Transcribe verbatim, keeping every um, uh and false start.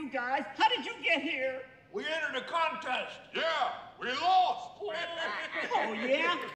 you guys. How did you get here? We entered a contest. Yeah, we lost. Oh, yeah?